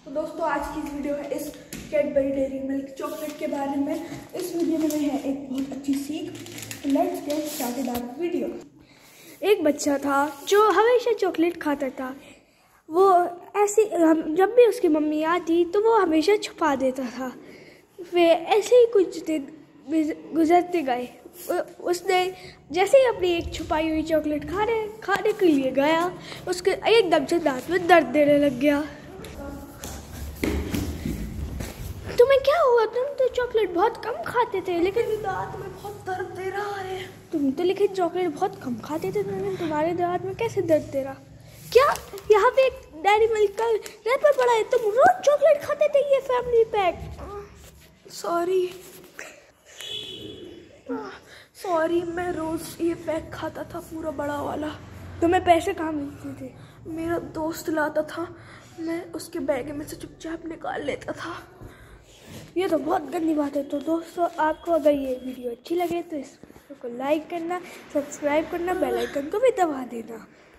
तो दोस्तों आज की वीडियो है इस कैडबरी डेयरी मिल्क चॉकलेट के बारे में। इस वीडियो में है एक बहुत अच्छी सीख। Let's get started our video. एक बच्चा था जो हमेशा चॉकलेट खाता था। वो ऐसे जब भी उसकी मम्मी आती तो वो हमेशा छुपा देता था। वे ऐसे ही कुछ दिन गुजरते गए। उसने जैसे ही अपनी एक छुपाई हुई चॉकलेट खाने के लिए गया, उसके एकदम से दांत में दर्द देने लग गया। तुम्हें क्या हुआ? तुम तो चॉकलेट बहुत कम खाते थे, लेकिन दांत में बहुत दर्द दे रहा है। तुम तो लेकिन चॉकलेट बहुत कम खाते थे, लेकिन तुम्हारे दांत में कैसे दर्द दे रहा? क्या यहाँ पे एक डेयरी मिल्क का रैपर पड़ा है? तुम रोज चॉकलेट खाते थे ये फैमिली पैक? सॉरी, मैं रोज ये पैक खाता था, पूरा बड़ा वाला। तुम्हें पैसे कहाँ मिलते थे? मेरा दोस्त लाता था, मैं उसके बैग में से चुपचाप निकाल लेता था। ये तो बहुत गंदी बात है। तो दोस्तों, आपको अगर ये वीडियो अच्छी लगे तो इस वीडियो को लाइक करना, सब्सक्राइब करना, बेल आइकन को भी दबा देना।